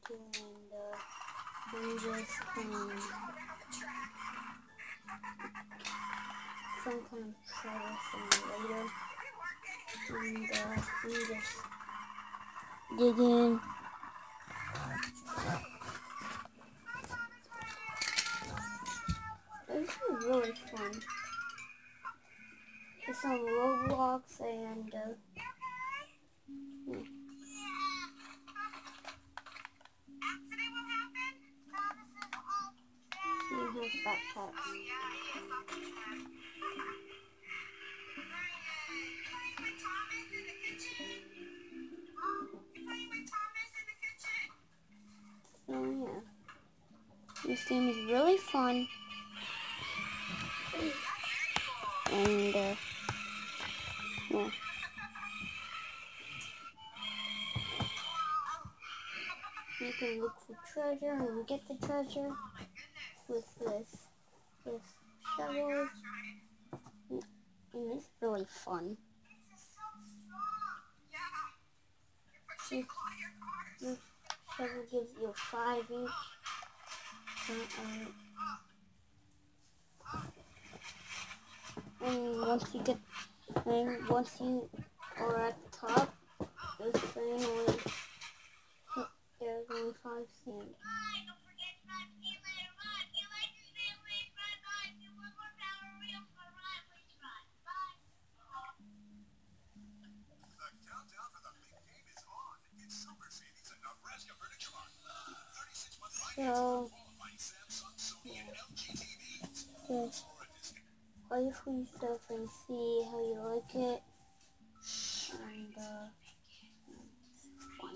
and I'm just some kind of treasure simulator, and I'm just digging. This is really fun. It's on Roblox, and yeah. He has backpacks. So yeah, this game is really fun, and yeah. You can look for treasure and get the treasure with this shovels, and it's really fun. This shovel gives you a 5-inch. And once you are at the top, this thing will hit. There's only 5 cents. So, just play for yourself and see how you like it. And, it's fun.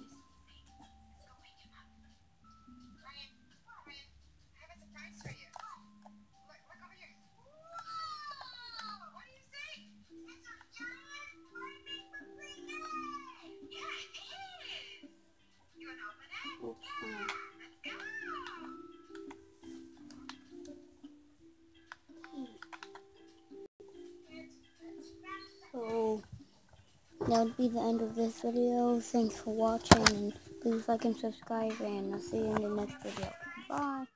So that would be the end of this video. Thanks for watching, and please like and subscribe, and I'll see you in the next video. Bye.